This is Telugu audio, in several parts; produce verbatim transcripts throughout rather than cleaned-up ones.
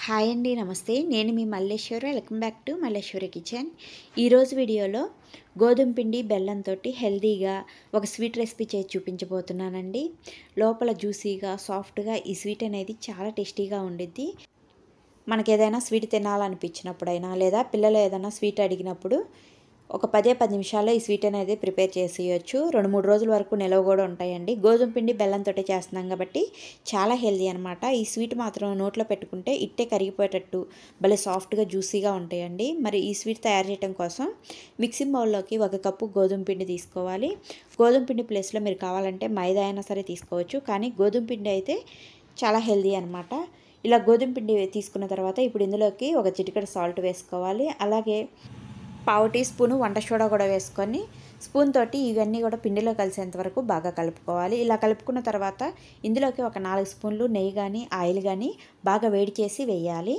హాయ్ అండి, నమస్తే. నేను మీ Malleswari. Welcome back to Malleswari kitchen. ఈరోజు వీడియోలో గోధుమ పిండి బెల్లంతో హెల్తీగా ఒక స్వీట్ రెసిపీ చేసి చూపించబోతున్నానండి. లోపల జ్యూసీగా సాఫ్ట్గా ఈ స్వీట్ అనేది చాలా టేస్టీగా ఉండిద్ది. మనకి ఏదైనా స్వీట్ తినాలనిపించినప్పుడైనా లేదా పిల్లలు ఏదైనా స్వీట్ అడిగినప్పుడు ఒక పదే పది నిమిషాల్లో ఈ స్వీట్ అనేది ప్రిపేర్ చేసేయచ్చు. రెండు మూడు రోజుల వరకు నిలవ కూడా ఉంటాయండి. గోధుమ పిండి బెల్లంతో చేస్తున్నాం కాబట్టి చాలా హెల్తీ అనమాట. ఈ స్వీట్ మాత్రం నోట్లో పెట్టుకుంటే ఇట్టే కరిగిపోయేటట్టు భలే సాఫ్ట్గా జ్యూసీగా ఉంటాయండి. మరి ఈ స్వీట్ తయారు చేయడం కోసం మిక్సింగ్ బౌల్లోకి ఒక కప్పు గోధుమ పిండి తీసుకోవాలి. గోధుమ పిండి ప్లేస్లో మీరు కావాలంటే మైదా అయినా సరే తీసుకోవచ్చు, కానీ గోధుమ పిండి అయితే చాలా హెల్తీ అనమాట. ఇలా గోధుమ పిండి తీసుకున్న తర్వాత ఇప్పుడు ఇందులోకి ఒక చిటికెడు సాల్ట్ వేసుకోవాలి. అలాగే పావు టీ స్పూను వంట సోడా కూడా వేసుకొని స్పూన్ తోటి ఇవన్నీ కూడా పిండిలో కలిసేంత వరకు బాగా కలుపుకోవాలి. ఇలా కలుపుకున్న తర్వాత ఇందులోకి ఒక నాలుగు స్పూన్లు నెయ్యి కానీ ఆయిల్ కానీ బాగా వేడి చేసి వేయాలి.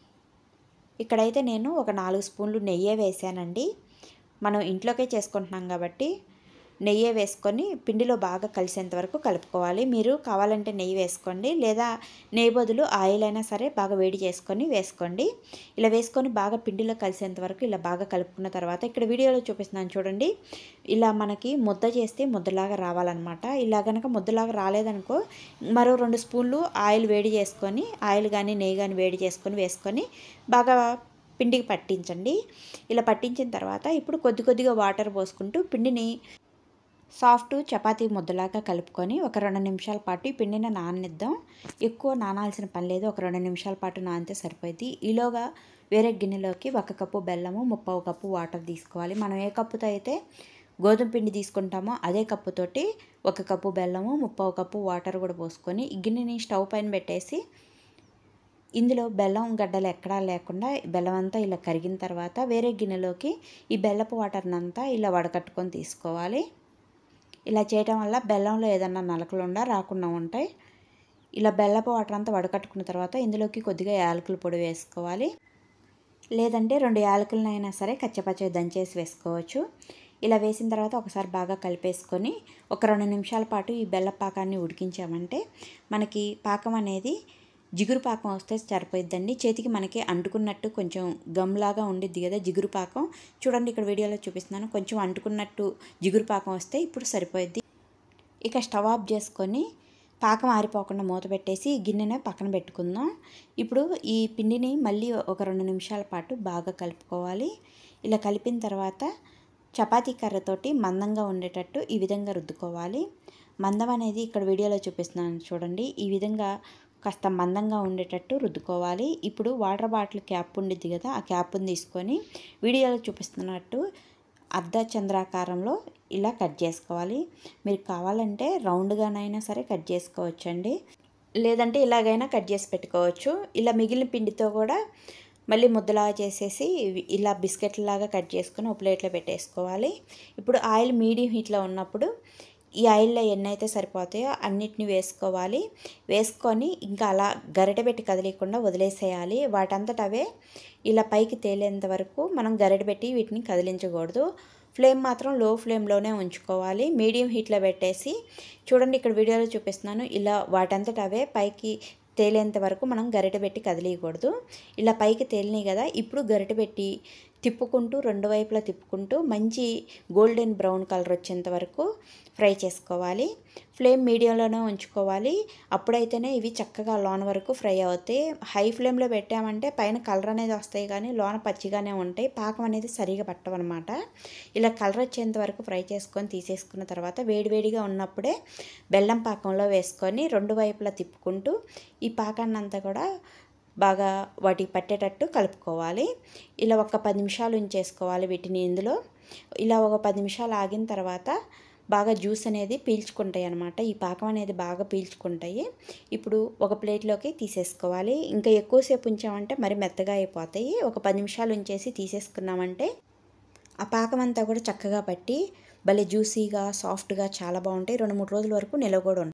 ఇక్కడైతే నేను ఒక నాలుగు స్పూన్లు నెయ్యే వేసానండి. మనం ఇంట్లోకే చేసుకుంటున్నాం కాబట్టి నెయ్యి వేసుకొని పిండిలో బాగా కలిసేంత వరకు కలుపుకోవాలి. మీరు కావాలంటే నెయ్యి వేసుకోండి, లేదా నెయ్యి బదులు ఆయిల్ అయినా సరే బాగా వేడి చేసుకొని వేసుకోండి. ఇలా వేసుకొని బాగా పిండిలో కలిసేంత వరకు ఇలా బాగా కలుపుకున్న తర్వాత ఇక్కడ వీడియోలో చూపిస్తున్నాను చూడండి. ఇలా మనకి ముద్ద చేస్తే ముద్దలాగా రావాలన్నమాట. ఇలా కనుక ముద్దలాగా రాలేదనుకో మరో రెండు స్పూన్లు ఆయిల్ వేడి చేసుకొని ఆయిల్ కానీ నెయ్యి కానీ వేడి చేసుకొని వేసుకొని బాగా పిండికి పట్టించండి. ఇలా పట్టించిన తర్వాత ఇప్పుడు కొద్ది కొద్దిగా వాటర్ పోసుకుంటూ పిండిని సాఫ్ట్ చపాతీ ముద్దలాగా కలుపుకొని ఒక రెండు నిమిషాల పాటు ఈ పిండిని నాననిద్దాం. ఎక్కువ నానాల్సిన పని లేదు, ఒక రెండు నిమిషాల పాటు నానితే సరిపోయింది. ఈలోగా వేరే గిన్నెలోకి ఒక కప్పు బెల్లము ముప్పావు కప్పు వాటర్ తీసుకోవాలి. మనం ఏ కప్పుతో అయితే గోధుమ పిండి తీసుకుంటామో అదే కప్పుతోటి ఒక కప్పు బెల్లము ముప్పావు కప్పు వాటర్ కూడా పోసుకొని ఈ గిన్నెని స్టవ్ పైన పెట్టేసి ఇందులో బెల్లం గడ్డలు ఎక్కడా లేకుండా బెల్లం అంతా ఇలా కరిగిన తర్వాత వేరే గిన్నెలోకి ఈ బెల్లపు వాటర్ని అంతా ఇలా వడకట్టుకొని తీసుకోవాలి. ఇలా చేయటం వల్ల బెల్లంలో ఏదన్నా నలకలుండా రాకుండా ఉంటాయి. ఇలా బెల్లపు వాటర్ అంతా వడకట్టుకున్న తర్వాత ఇందులోకి కొద్దిగా యాలకుల పొడి వేసుకోవాలి, లేదంటే రెండు యాలకులనైనా సరే కచ్చపచ్చ దంచేసి వేసుకోవచ్చు. ఇలా వేసిన తర్వాత ఒకసారి బాగా కలిపేసుకొని ఒక రెండు నిమిషాల పాటు ఈ బెల్ల పాకాన్ని ఉడికించామంటే మనకి పాకం అనేది జిగురు పాకం వస్తే సరిపోయిద్దండి. చేతికి మనకి అంటుకున్నట్టు కొంచెం గమ్లాగా ఉండిద్ది కదా జిగురు పాకం. చూడండి ఇక్కడ వీడియోలో చూపిస్తున్నాను, కొంచెం అంటుకున్నట్టు జిగురు పాకం వస్తే ఇప్పుడు సరిపోయిద్ది. ఇక స్టవ్ ఆఫ్ చేసుకొని పాకం ఆరిపోకుండా మూత పెట్టేసి గిన్నెనే పక్కన పెట్టుకుందాం. ఇప్పుడు ఈ పిండిని మళ్ళీ ఒక రెండు నిమిషాల పాటు బాగా కలుపుకోవాలి. ఇలా కలిపిన తర్వాత చపాతీ కర్రతోటి మందంగా ఉండేటట్టు ఈ విధంగా రుద్దుకోవాలి. మందం అనేది ఇక్కడ వీడియోలో చూపిస్తున్నాను చూడండి, ఈ విధంగా కాస్త మందంగా ఉండేటట్టు రుద్దుకోవాలి. ఇప్పుడు వాటర్ బాటిల్ క్యాప్ ఉండిద్ది కదా, ఆ క్యాప్ని తీసుకొని వీడియోలో చూపిస్తున్నట్టు అర్ధ చంద్రాకారంలో ఇలా కట్ చేసుకోవాలి. మీరు కావాలంటే రౌండ్గానైనా సరే కట్ చేసుకోవచ్చండి, లేదంటే ఇలాగైనా కట్ చేసి పెట్టుకోవచ్చు. ఇలా మిగిలిన పిండితో కూడా మళ్ళీ ముద్దలాగా చేసేసి ఇలా బిస్కెట్లాగా కట్ చేసుకొని ఒక ప్లేట్లో పెట్టేసుకోవాలి. ఇప్పుడు ఆయిల్ మీడియం హీట్లో ఉన్నప్పుడు ఈ ఆయిల్లో ఎన్ని అయితే సరిపోతాయో అన్నిటిని వేసుకోవాలి. వేసుకొని ఇంకా అలా గరిటె పెట్టి కదిలేయకుండా వదిలేసేయాలి. వాటంతట అవే ఇలా పైకి తేలేంత వరకు మనం గరిటె పెట్టి వీటిని కదిలించకూడదు. ఫ్లేమ్ మాత్రం లో ఫ్లేమ్లోనే ఉంచుకోవాలి. మీడియం హీట్లో పెట్టేసి చూడండి ఇక్కడ వీడియోలో చూపిస్తున్నాను, ఇలా వాటంతట అవే పైకి తేలేంత వరకు మనం గరిటె పెట్టి కదిలియకూడదు. ఇలా పైకి తేలినాయి కదా, ఇప్పుడు గరిటె పెట్టి తిప్పుకుంటూ రెండు వైపులా తిప్పుకుంటూ మంచి గోల్డెన్ బ్రౌన్ కలర్ వచ్చేంత వరకు ఫ్రై చేసుకోవాలి. ఫ్లేమ్ మీడియంలోనే ఉంచుకోవాలి, అప్పుడైతేనే ఇవి చక్కగా లోన వరకు ఫ్రై అవుతాయి. హై ఫ్లేమ్లో పెట్టామంటే పైన కలర్ అనేది వస్తాయి కానీ లోన పచ్చిగానే ఉంటాయి, పాకం అనేది సరిగా పట్టవన్నమాట. ఇలా కలర్ వచ్చేంత వరకు ఫ్రై చేసుకొని తీసేసుకున్న తర్వాత వేడివేడిగా ఉన్నప్పుడే బెల్లం పాకంలో వేసుకొని రెండు వైపులా తిప్పుకుంటూ ఈ పాకాన్ని అంతా కూడా బాగా వాటికి పట్టేటట్టు కలుపుకోవాలి. ఇలా ఒక పది నిమిషాలు ఉంచేసుకోవాలి వీటిని ఇందులో. ఇలా ఒక పది నిమిషాలు ఆగిన తర్వాత బాగా జ్యూస్ అనేది పీల్చుకుంటాయి అన్నమాట. ఈ పాకం అనేది బాగా పీల్చుకుంటాయి. ఇప్పుడు ఒక ప్లేట్లోకి తీసేసుకోవాలి. ఇంకా ఎక్కువసేపు ఉంచామంటే మరి మెత్తగా అయిపోతాయి. ఒక పది నిమిషాలు ఉంచేసి తీసేసుకున్నామంటే ఆ పాకం అంతా కూడా చక్కగా పట్టి భలే జ్యూసీగా సాఫ్ట్గా చాలా బాగుంటాయి. రెండు మూడు రోజుల వరకు నిలవ కూడా ఉంటాయి.